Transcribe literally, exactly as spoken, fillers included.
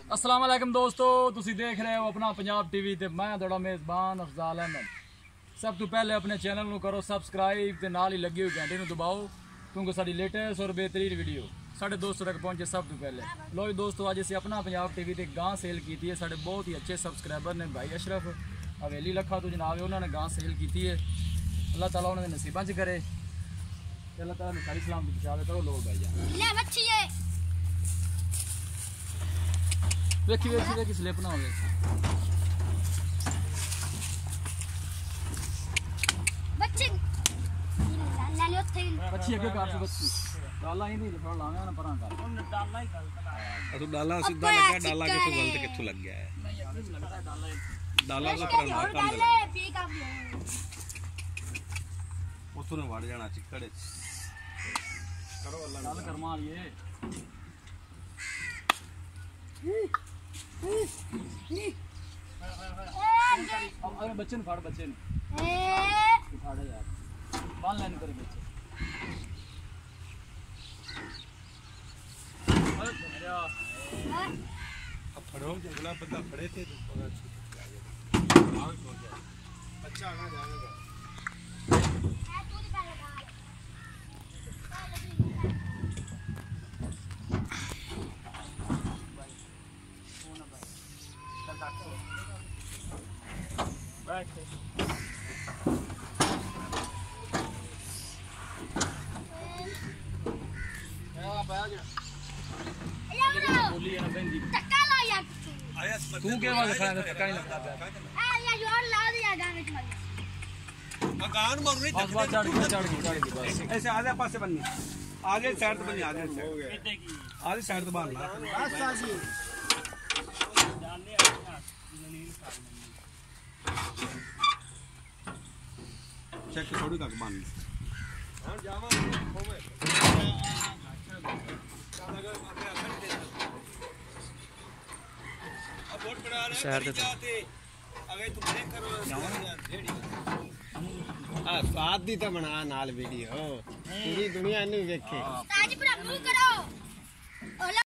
अस्सलाम वालेकुम दोस्तों, तुसी देख रहे हो अपना पंजाब टीवी ते मैं थोड़ा मेज़बान अफजाल अहमद। सब तो पहले अपने चैनल को करो सबसक्राइब ते नाल ही लगी हुई घंटी को दबाओ क्योंकि साड़ी लेटेस्ट और बेहतरीन वीडियो साढ़े दोस्तों तक पहुंचे सब तो पहले। लो जी दोस्तों, अज असीं अपना पंजाब टीवी ते गां सेल की है। साढ़े बहुत ही अच्छे सबसक्राइबर ने भाई अशरफ हवेली लखा तो जनाब उन्होंने गां सेल की है। अल्लाह ताला उन्होंने नसीबा च करे, अल्लाह ताला सारी सलाम पहुंचावे। करो लोग भाई जान वेखी वेखी वेखी स्लिप ना हो बच्चे नाले उत्थे अच्छी अगे कर सी बच्ची डाला ही नहीं थोड़ा लावे ना परां कर हमने डाला ही गलत लगाया। तो डाला सीधा लगा, डाला किथों गलत किथों लग गया है। नहीं अभी लगता है डाला ही डाला का पर ना काम डाले पी का उथों ने वड़ जाना चिकड़े करो अल्लाह डाल कर मार ये अब अरे बच्चे ने फाड़ बच्चे ने ए फाड़े यार बाल लाइन करे बच्चे अरे अब फड़ो अगला बंदा फड़े थे तो पता छूट गया। अच्छा आना जाएगा बोली है ना बहन टक्का ला यार आया तू के वाला खाना टक्का नहीं लगता आ यार जोर ला दिया गाने में मकान मर नहीं बस बस चढ़ गई चढ़ गई चढ़ गई बस ऐसे आधे पासे बननी आगे साइड तो बननी आगे साइड आगे साइड तो बांधना बस साजी चेक थोड़ी का बांध हां जावा होवे अब वोट बना रहे शहर जाते अगे तुम देख करो रेडी आ स्वाद दी तो बना नाल वीडियो पूरी दुनिया नहीं देखे ताज पूरा मुंह करो